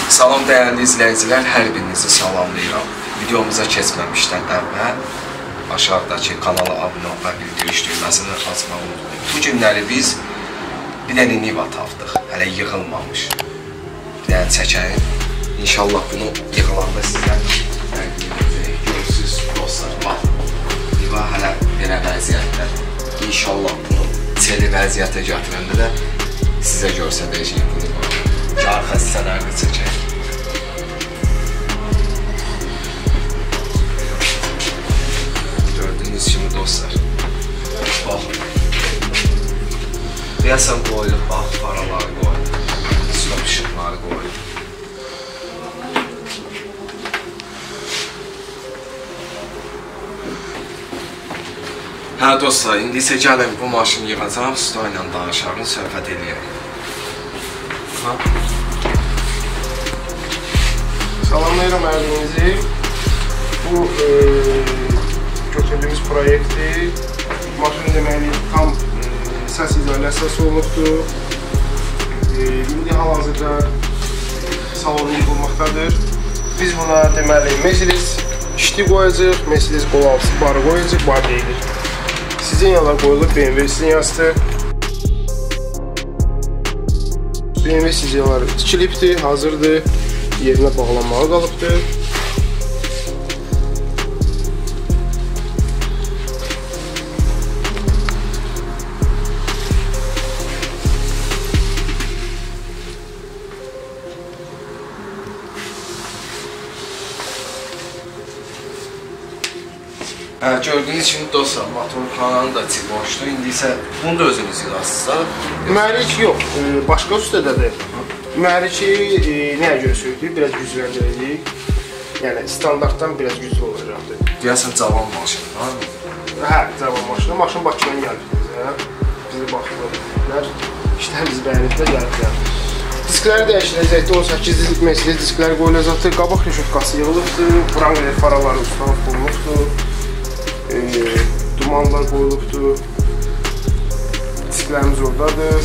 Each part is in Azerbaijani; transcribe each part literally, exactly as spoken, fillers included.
Salam dəyərli izləyicilər, hər birinizi salamlayıram. Videomuza keçməmişdən əvvəl aşağıdakı kanala abunə olub və bildiriş düyməsini açmağı unutmayın. Bu günləri biz bir dənə Niva tapdıq, hələ yığılmamış. Bir dənə çəkəyim. İnşallah bunu yığılanda sizə görürsünüz dostlar. Bax, Niva hələ belə vəziyyətdə. İnşallah bunu çeli vəziyyətə gətirəndə də sizə görsədəcəyim bunu. Arxa hissələrini çəkək. Gördüyünüz kimi dostlar. Baxın. Deyəsən qoyulub, bax, paraları qoyulub. Stop işıqları qoyulub. Hə dostlar, indi isə gəlin bu maşını yığacaq, usta ilə danışarım, söhbət eləyək. Salamlayıram ərdinizi. Bu e, götürdüyümüz proyekti maşın deməli tam e, səs izolyasiyası olunubdur. E, indi hal-hazırda salonu yığılmaqdadır. Biz buna deməli Mercedes şiti qoyacaq, Mercedes qol altısı barı qoyacaq, bar deyilir. Sizenyalar qoyulub, B M W sizenyasıdır. B M W sizenyalar tikilibdir, hazırdır. Yerinə bağlanmalı qalıbdır. Hə, gördüyünüz kimi dostlar, motor kanalını da çi boşdur. İndi isə bunu da özünüz yığasınızsa. Mühərrik yox, başqa üstədədir. Mühərriki e, nəyə görə söyləyir? Biraz gücləndirəcəyik. Yəni standartdan biraz güclü olacaqdır. Deyəsən cavan maşın var mı? Hə, cavan maşın. Maşın Bakıdan gəlib bizə. Bizi baxdılar. İşlərimizi bəyəniblər, gəliblər. Diskləri dəyişiləcəkdir. on səkkiz disk Mercedes diskləri qoyulacaqdır. Qabaq rüşötkası yığılıbdır. Wrangler faraları ustalanıb qoyulubdur. E, dumanlar qoyulubdur. Disklərimiz oradadır.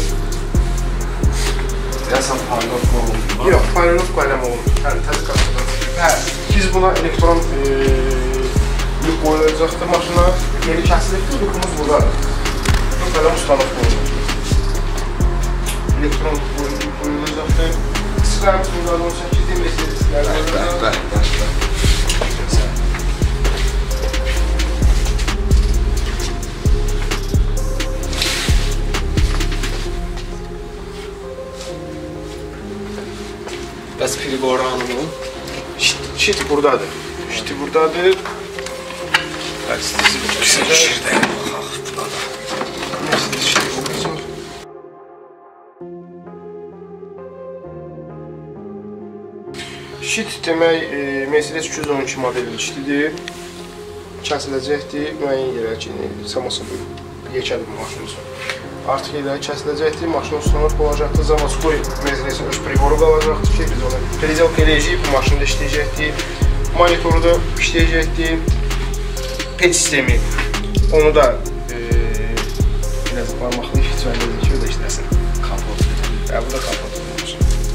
Deyəsən paralot olundu. Yox, paralot qələm olundu. Yəni, təzə qatılır. Hə, biz buna elektron e, lük qoyulacaqdır maşına. Yeri kəsilibdir, lükumuz buradadır. Bu qələm ustalıq qoyulur. Elektron lük qoyulacaqdır. Disklərimiz burada on səkkiz Mercedes diskləri qoyulacaq. Bəh, bəh, bəh. Bəs pribor hanımın? Şit buradadır. Şiti buradadır. Bəs sizi güzel şirdəyəm, baxaq buna da. Mercedes şiti olacaq. Şit demək Mercedes iki yüz on iki modelin şitidir. Kəsiləcəkdir, müəyyən yerə ki, samasın yekədir bu maşın üçün. Artıq yerləri kəsiləcəkdir, maşın uslanıb olacaqdır, Zavadskoy Mercedesin öz priboru qalacaqdır ki, biz onu prezalk eləyəcəyik, bu maşında işləyəcəkdir, monitoru da işləyəcəkdir, pet sistemi, onu da e, biraz barmaqlı işləyəcəkdir ki, o da işləsin. Kapot. Hə, bu da kapot olmuş.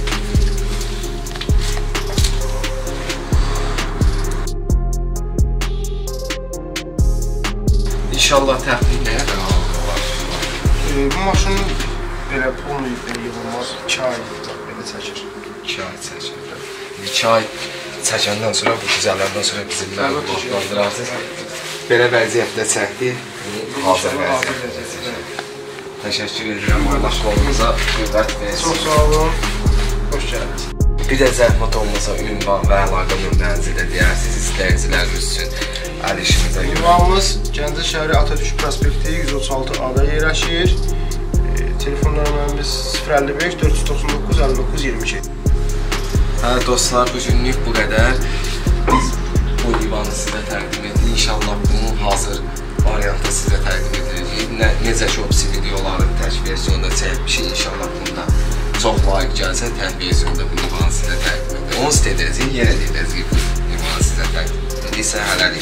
İnşallah təxmin nəyə də qalır? Bu maşın belə pulunu yığılmaz, iki ay belə çəkir. iki ay çəkir. iki ay çəkəndən sonra, bu güzəllərdən sonra bizim məlumatlandırarsınız. Belə vəziyyətdə çəkdi, hazır vəziyyətdə çəkir. Təşəkkür edirəm, Allah qolunuza qüvvət versin. Çox sağ olun, xoş gəldiniz. Bir də zəhmət olmasa ünvan və əlaqə nömrənizi də deyərsiniz izləyicilərimiz üçün əl işimizə görə. Ünvanımız Gəncə şəhəri Atatürk prospekti yüz otuz altı A-da yerləşir. E, telefon nömrəmiz sıfır əlli beş dörd yüz doxsan doqquz əlli doqquz iyirmi iki. Hə dostlar, bu günlük bu qədər. Biz bu divanı sizə təqdim etdik. İnşallah bunun hazır variantı sizə təqdim edəcəyik. Nə, necə ki, opsi videoların tək versiyonda çəkmişik. İnşallah bunda çox layiq gəlsə, tək versiyonda bu divanı sizə təqdim edəcəyik. Onu sizə edəcəyik, yenə də edəcəyik bu divanı sizə təqdim edəcəyik. İndisə hələlik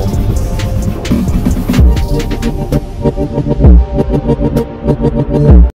dostlar.